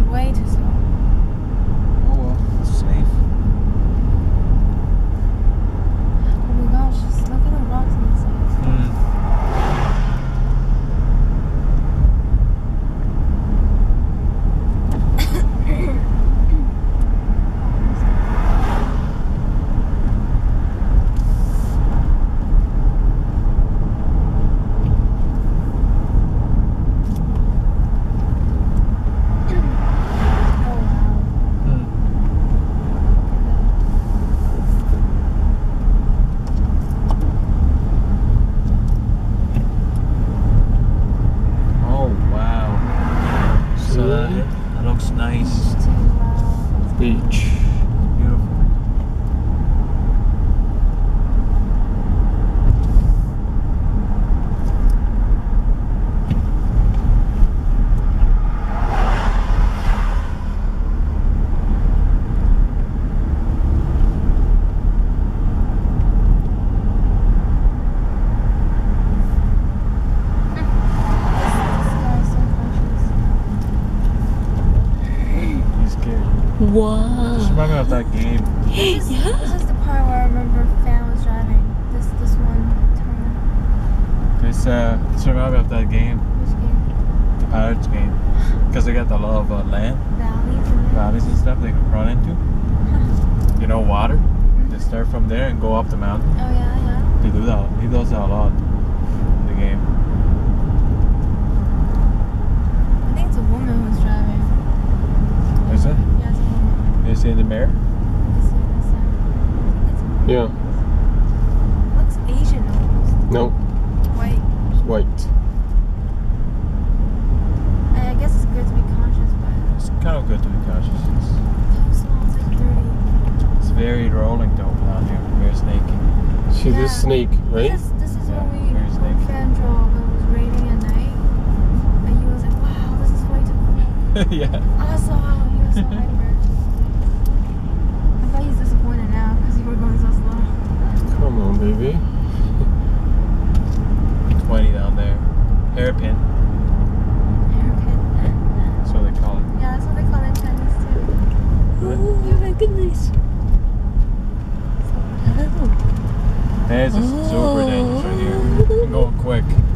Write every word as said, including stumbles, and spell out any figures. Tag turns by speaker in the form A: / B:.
A: way too slow.
B: Oh well, it's safe.
A: Oh my gosh, just look at the rocks on the side.
B: Mm. Nice
A: beach.
B: Beautiful.
A: Wow.
B: Just remind me of that game.
A: This is, yeah. This is the part where I remember Fan was driving. This this one turn.
B: This uh, just remind me of that game.
A: Which game?
B: The Pirates game. Because they got a lot of uh, land,
A: Valleys and
B: valleys and stuff they can run into. You know, water.
A: Mm-hmm.
B: They start from there and go up the mountain.
A: Oh yeah, yeah.
B: They do that. He does that a lot in the game.
A: I think it's a woman who's driving.
B: Is it?
A: Yeah, it's a woman.
B: You see in the mirror?
A: You see this side? It's
C: Yeah.
A: looks Asian almost.
C: No,
A: White.
C: it's white.
A: I, I guess it's good to be conscious, but
B: It's kind of good to be cautious. It's,
A: so small. It's like thirty.
B: it's very rolling though down here. Very snaky.
C: She's
A: Yeah.
C: a snake, right?
A: This, this is
B: Yeah,
A: when we
B: very
A: when
B: snaky.
A: Fan drove. It was raining at night, and he was like, "Wow, this is way too cool."
B: Yeah.
A: Awesome. He was so hyper. I bet he's disappointed now because you were going so slow.
C: Come on, baby.
B: twenty down there. Hairpin.
A: Hairpin.
B: That's what they call it.
A: Yeah, that's what they call it in Chinese too.
B: What?
A: Oh my goodness.
B: Hey, it's just super dangerous right here. I'm going quick.